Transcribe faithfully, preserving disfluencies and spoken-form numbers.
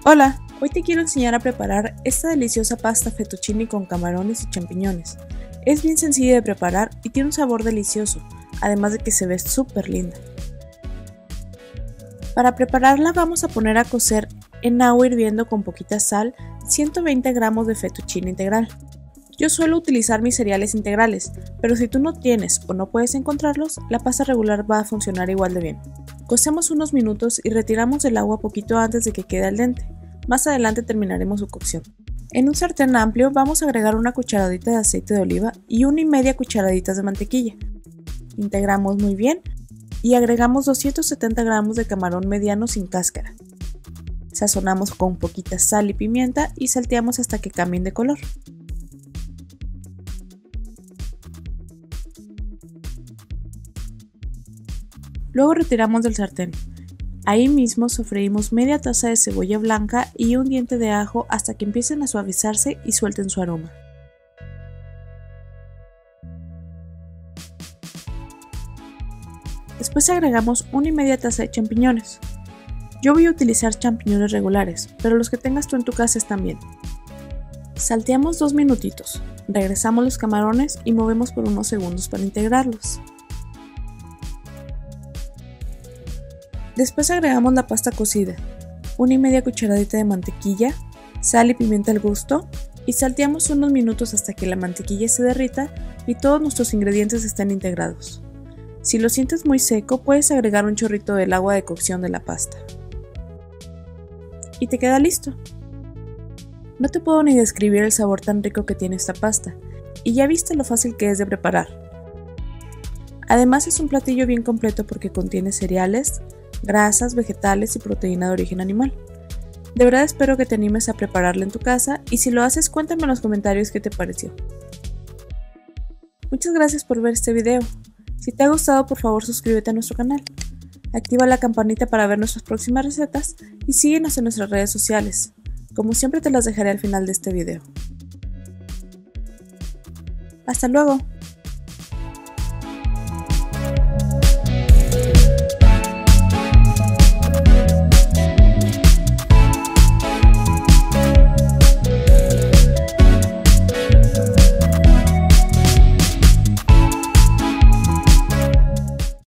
Hola, hoy te quiero enseñar a preparar esta deliciosa pasta fettuccine con camarones y champiñones. Es bien sencilla de preparar y tiene un sabor delicioso, además de que se ve súper linda. Para prepararla vamos a poner a cocer en agua hirviendo con poquita sal ciento veinte gramos de fettuccine integral. Yo suelo utilizar mis cereales integrales, pero si tú no tienes o no puedes encontrarlos, la pasta regular va a funcionar igual de bien. Cocemos unos minutos y retiramos el agua poquito antes de que quede al dente. Más adelante terminaremos su cocción. En un sartén amplio vamos a agregar una cucharadita de aceite de oliva y una y media cucharaditas de mantequilla. Integramos muy bien y agregamos doscientos setenta gramos de camarón mediano sin cáscara. Sazonamos con poquita sal y pimienta y salteamos hasta que cambien de color. Luego retiramos del sartén. Ahí mismo sofreímos media taza de cebolla blanca y un diente de ajo hasta que empiecen a suavizarse y suelten su aroma. Después agregamos una y media taza de champiñones. Yo voy a utilizar champiñones regulares, pero los que tengas tú en tu casa están bien. Salteamos dos minutitos, regresamos los camarones y movemos por unos segundos para integrarlos. Después agregamos la pasta cocida, una y media cucharadita de mantequilla, sal y pimienta al gusto y salteamos unos minutos hasta que la mantequilla se derrita y todos nuestros ingredientes estén integrados. Si lo sientes muy seco, puedes agregar un chorrito del agua de cocción de la pasta. Y te queda listo. No te puedo ni describir el sabor tan rico que tiene esta pasta, y ya viste lo fácil que es de preparar. Además es un platillo bien completo porque contiene cereales, grasas, vegetales y proteína de origen animal. De verdad espero que te animes a prepararla en tu casa y si lo haces cuéntame en los comentarios qué te pareció. Muchas gracias por ver este video. Si te ha gustado, por favor suscríbete a nuestro canal. Activa la campanita para ver nuestras próximas recetas y síguenos en nuestras redes sociales. Como siempre te las dejaré al final de este video. ¡Hasta luego!